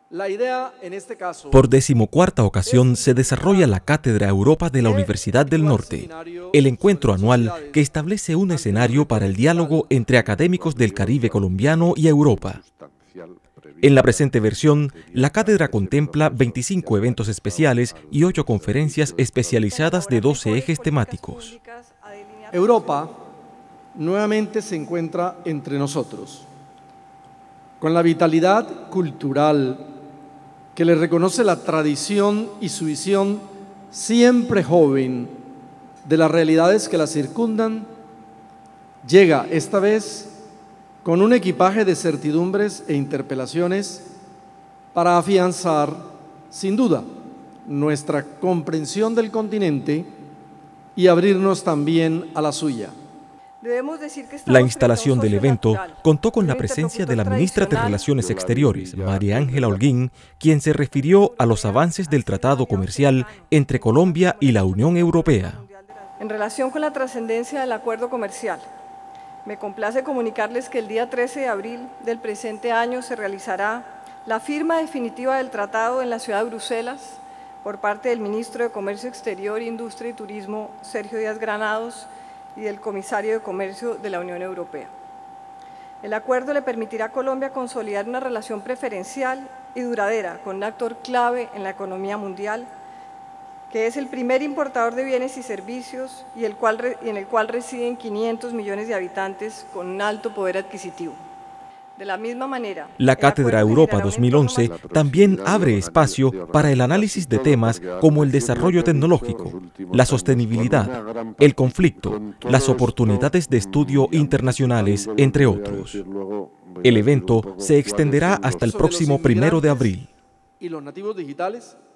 La idea, en este caso, Por 14ª ocasión se desarrolla la Cátedra Europa de la Universidad del Norte, el encuentro anual que establece un escenario para el diálogo entre académicos del Caribe colombiano y Europa. En la presente versión, la cátedra contempla 25 eventos especiales y 8 conferencias especializadas de 12 ejes temáticos. Europa nuevamente se encuentra entre nosotros, con la vitalidad cultural que le reconoce la tradición y su visión siempre joven de las realidades que la circundan, llega esta vez con un equipaje de certidumbres e interpelaciones para afianzar, sin duda, nuestra comprensión del continente y abrirnos también a la suya. La instalación del evento contó con la presencia de la ministra de Relaciones Exteriores, María Ángela Holguín, quien se refirió a los avances del tratado comercial entre Colombia y la Unión Europea. En relación con la trascendencia del acuerdo comercial, me complace comunicarles que el día 13 de abril del presente año se realizará la firma definitiva del tratado en la ciudad de Bruselas por parte del ministro de Comercio Exterior, Industria y Turismo, Sergio Díaz Granados, y del Comisario de Comercio de la Unión Europea. El acuerdo le permitirá a Colombia consolidar una relación preferencial y duradera con un actor clave en la economía mundial, que es el primer importador de bienes y servicios y en el cual residen 500 millones de habitantes con un alto poder adquisitivo. De la misma manera, la Cátedra Europa 2011 también abre espacio para el análisis de temas como el desarrollo tecnológico, la sostenibilidad, el conflicto, las oportunidades de estudio internacionales, entre otros. El evento se extenderá hasta el próximo 1 de abril. Y los nativos digitales